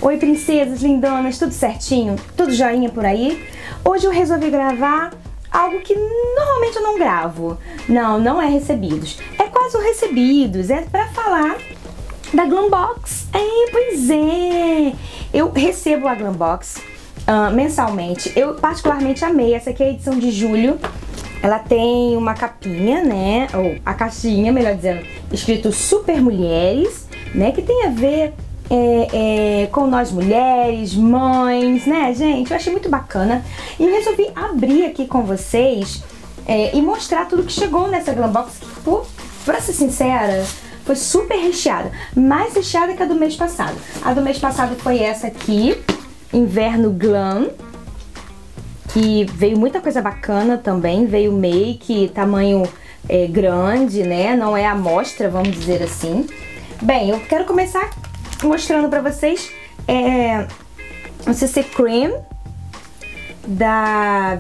Oi princesas, lindonas, tudo certinho? Tudo joinha por aí? Hoje eu resolvi gravar algo que normalmente eu não gravo. Não é recebidos. É quase um recebidos, é pra falar da Glambox. Pois é. Eu recebo a Glambox mensalmente. Eu particularmente amei. Essa aqui é a edição de julho. Ela tem uma capinha, né? Ou a caixinha, melhor dizendo, escrito Super Mulheres, né? Que tem a ver com nós mulheres, mães, né, gente? Eu achei muito bacana. E eu resolvi abrir aqui com vocês e mostrar tudo que chegou nessa Glambox. Que, pra ser sincera, foi super recheada. Mais recheada que a do mês passado. A do mês passado foi essa aqui, Inverno Glam. Que veio muita coisa bacana também. Veio make, tamanho grande, né? Não é amostra, vamos dizer assim. Bem, eu quero começar mostrando pra vocês o CC Cream da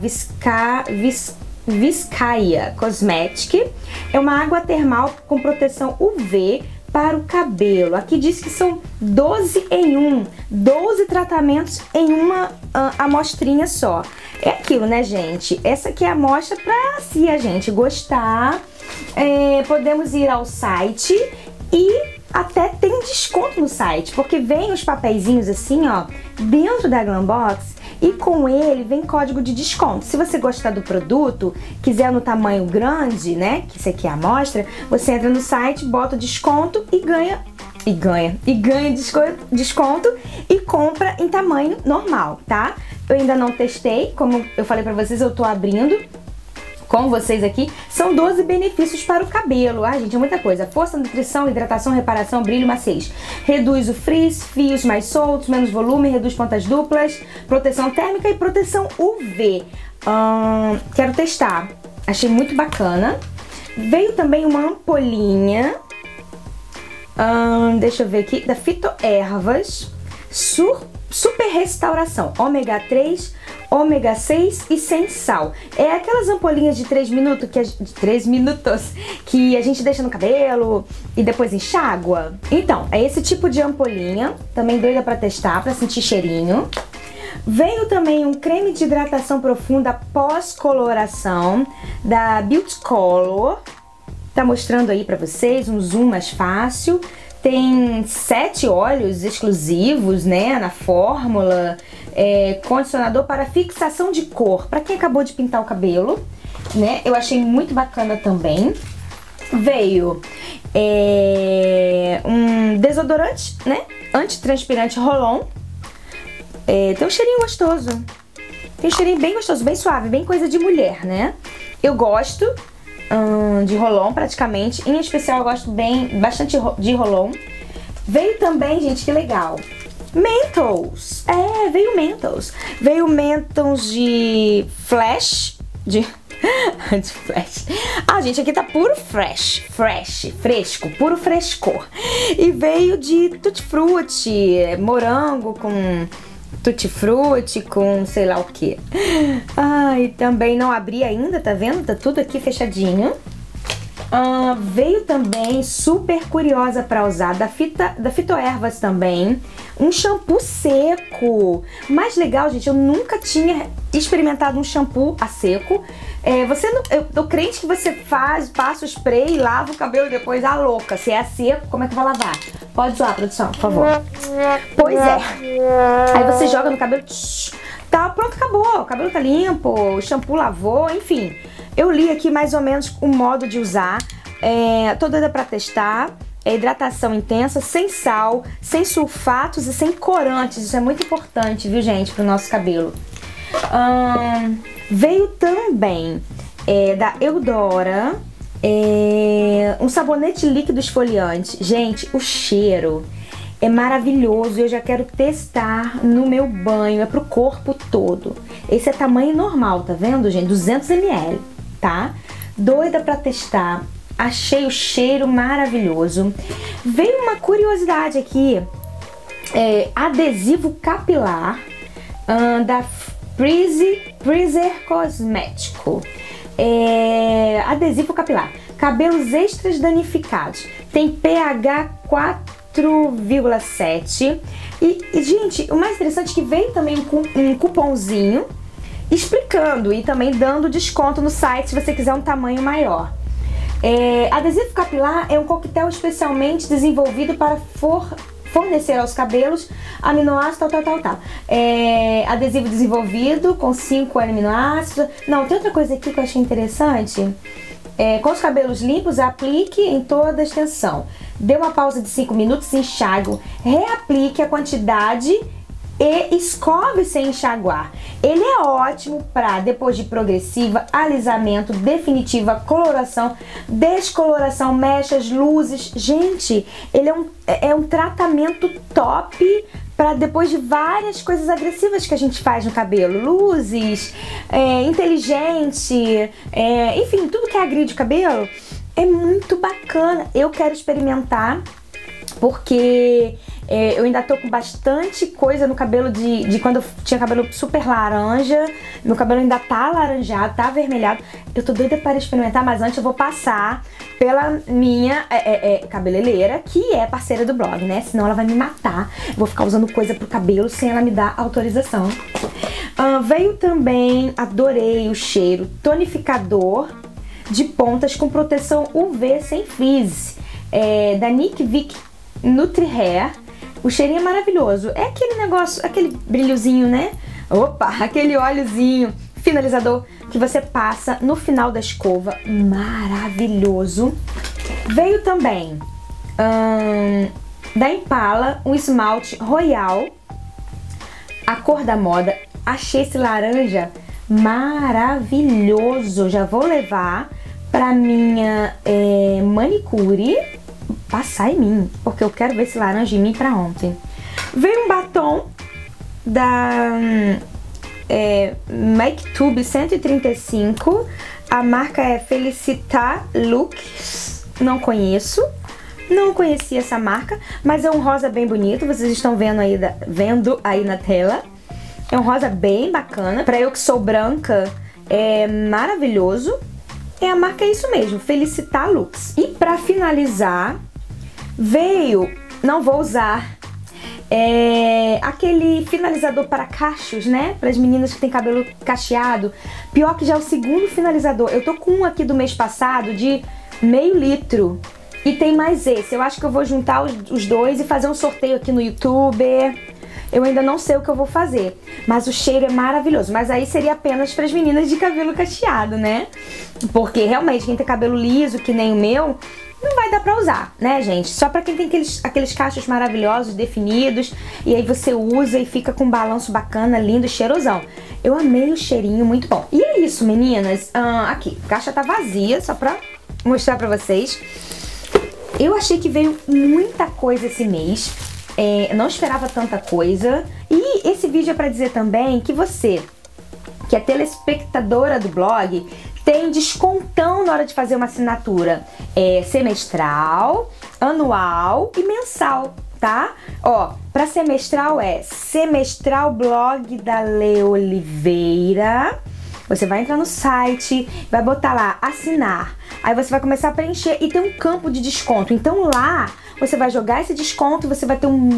Vizcaya Cosmetic. É uma água termal com proteção UV para o cabelo. Aqui diz que são 12 em 1, 12 tratamentos em uma amostrinha só. É aquilo, né, gente? Essa aqui é a amostra pra se a gente gostar. Podemos ir ao site e até tem desconto no site, porque vem os papeizinhos assim, ó, dentro da Glambox, e com ele vem código de desconto. Se você gostar do produto, quiser no tamanho grande, né, que isso aqui é a amostra, você entra no site, bota o desconto e ganha desconto e compra em tamanho normal, tá? Eu ainda não testei, como eu falei pra vocês, eu tô abrindo com vocês aqui. São 12 benefícios para o cabelo. Gente, é muita coisa. Força, nutrição, hidratação, reparação, brilho, maciez. Reduz o frizz, fios mais soltos, menos volume, reduz pontas duplas, proteção térmica e proteção UV. Quero testar. Achei muito bacana. Veio também uma ampolinha. Deixa eu ver aqui. Da Fitoervas. Super restauração. Ômega 3, ômega 6 e sem sal. É aquelas ampolinhas de 3 minutos que a gente deixa no cabelo e depois enxágua. Então, é esse tipo de ampolinha. Também doida pra testar, pra sentir cheirinho. Veio também um creme de hidratação profunda pós-coloração da Beauty Color. Tá mostrando aí pra vocês um zoom mais fácil. Tem 7 óleos exclusivos, né, na fórmula. Condicionador para fixação de cor, para quem acabou de pintar o cabelo, né? Eu achei muito bacana também. Veio um desodorante, né, antitranspirante Roll-On. Tem um cheirinho gostoso. Tem um cheirinho bem gostoso, bem suave, bem coisa de mulher, né? Eu gosto de Roll-On praticamente. Em especial eu gosto bastante de Roll-On. Veio também, gente, que legal, Mentos. Veio Mentos. Veio Mentos de Flash. De Flash. Gente, aqui tá puro fresco, puro frescor. E veio de Tutti Frutti, morango com Tutti Frutti, com sei lá o que. E também não abri ainda, tá vendo? Tá tudo aqui fechadinho. Veio também, super curiosa pra usar, da Fitoervas também, um shampoo seco. Mais legal, gente, eu nunca tinha experimentado um shampoo a seco. Eu tô crente que você passa o spray, lava o cabelo depois, louca. Se é a seco, como é que vai lavar? Pode zoar, produção, por favor. Pois é. Aí você joga no cabelo, tá, pronto, acabou. O cabelo tá limpo, o shampoo lavou, enfim. Eu li aqui mais ou menos o modo de usar. Tô doida pra testar. Hidratação intensa, sem sal, sem sulfatos e sem corantes. Isso é muito importante, viu, gente, pro nosso cabelo. Veio também da Eudora um sabonete líquido esfoliante. Gente, o cheiro é maravilhoso. Eu já quero testar no meu banho. É pro corpo todo. Esse é tamanho normal, tá vendo, gente? 200 ml, tá? Doida pra testar. Achei o cheiro maravilhoso. Veio uma curiosidade aqui. Adesivo capilar da Freezer Cosmético. Adesivo capilar. Cabelos extras danificados. Tem pH 4,7 E, gente, o mais interessante é que veio também um cupomzinho explicando e também dando desconto no site se você quiser um tamanho maior. Adesivo capilar é um coquetel especialmente desenvolvido para fornecer aos cabelos aminoácidos, tal. Adesivo desenvolvido com 5 aminoácidos. Não, tem outra coisa aqui que eu achei interessante. Com os cabelos limpos, aplique em toda a extensão. Dê uma pausa de 5 minutos, enxague, reaplique a quantidade e escove sem enxaguar. Ele é ótimo para depois de progressiva, alisamento, definitiva, coloração, descoloração, mechas, luzes. Gente, ele é um tratamento top para depois de várias coisas agressivas que a gente faz no cabelo. Luzes, inteligente, enfim, tudo que agride o cabelo é muito bacana. Eu quero experimentar porque eu ainda tô com bastante coisa no cabelo de quando eu tinha cabelo super laranja. Meu cabelo ainda tá alaranjado, tá avermelhado. Eu tô doida para experimentar, mas antes eu vou passar pela minha cabeleireira, que é parceira do blog, né? Senão ela vai me matar. Eu vou ficar usando coisa pro cabelo sem ela me dar autorização. Veio também, adorei o cheiro, tonificador de pontas com proteção UV sem frizz, da Nick Vick Nutri Hair. O cheirinho é maravilhoso. É aquele negócio, aquele brilhozinho, né? Opa, aquele óleozinho finalizador que você passa no final da escova. Maravilhoso. Veio também da Impala um esmalte Royal, a cor da moda. Achei esse laranja maravilhoso. Já vou levar pra minha manicure passar em mim, porque eu quero ver esse laranja em mim pra ontem. Veio um batom da Make Tube 135. A marca é Felicitar Looks. Não conheço. Não conhecia essa marca, mas é um rosa bem bonito. Vocês estão vendo aí na tela. É um rosa bem bacana. Pra eu que sou branca, é maravilhoso. A marca é isso mesmo, Felicitar Looks. E pra finalizar, veio, não vou usar, aquele finalizador para cachos, né? Para as meninas que tem cabelo cacheado. Pior que já é o segundo finalizador. Eu tô com um aqui do mês passado de meio litro. E tem mais esse. Eu acho que eu vou juntar os dois e fazer um sorteio aqui no YouTube. Eu ainda não sei o que eu vou fazer, mas o cheiro é maravilhoso. Mas aí seria apenas para as meninas de cabelo cacheado, né? Porque realmente quem tem cabelo liso, que nem o meu, não vai dar pra usar, né, gente? Só pra quem tem aqueles cachos maravilhosos, definidos, e aí você usa e fica com um balanço bacana, lindo, cheirosão. Eu amei o cheirinho, muito bom. E é isso, meninas. Aqui, a caixa tá vazia, só pra mostrar pra vocês. Eu achei que veio muita coisa esse mês. Eu não esperava tanta coisa. E esse vídeo é pra dizer também que você, que é telespectadora do blog, tem descontão na hora de fazer uma assinatura semestral, anual e mensal, tá? Ó, pra semestral Semestral Blog da Lê Oliveira. Você vai entrar no site, vai botar lá, assinar. Aí você vai começar a preencher e tem um campo de desconto. Então lá, você vai jogar esse desconto e você vai ter um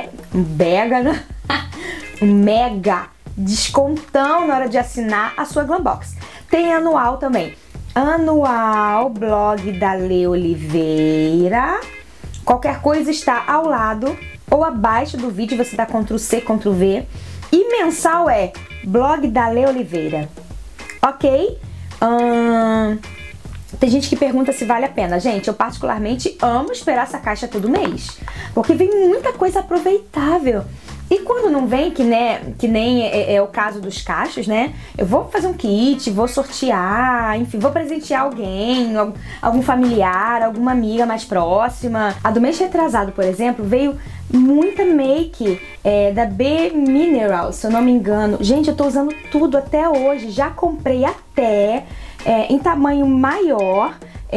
mega descontão na hora de assinar a sua Glambox. Tem anual também. Anual Blog da Lê Oliveira. Qualquer coisa está ao lado ou abaixo do vídeo. Você dá Ctrl+C, Ctrl+V. E mensal é Blog da Lê Oliveira. Ok? Tem gente que pergunta se vale a pena. Gente, eu particularmente amo esperar essa caixa todo mês. Porque vem muita coisa aproveitável. E quando não vem, que nem é o caso dos cachos, né? Eu vou fazer um kit, vou sortear, enfim, vou presentear alguém, algum familiar, alguma amiga mais próxima. A do mês retrasado, por exemplo, veio muita make da B Mineral, se eu não me engano. Gente, eu tô usando tudo até hoje. Já comprei até em tamanho maior.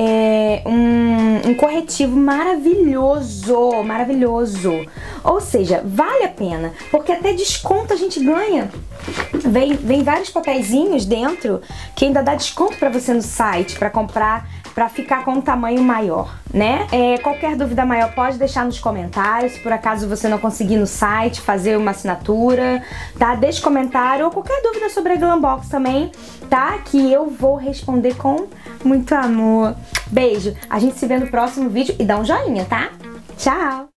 Um corretivo maravilhoso, maravilhoso. Ou seja, vale a pena, porque até desconto a gente ganha. Vem vários papeizinhos dentro que ainda dá desconto pra você no site, pra comprar pra ficar com um tamanho maior, né? Qualquer dúvida maior pode deixar nos comentários, por acaso você não conseguir no site fazer uma assinatura, tá? Deixe comentário ou qualquer dúvida sobre a Glambox também, tá? Que eu vou responder com muito amor. Beijo, a gente se vê no próximo vídeo e dá um joinha, tá? Tchau!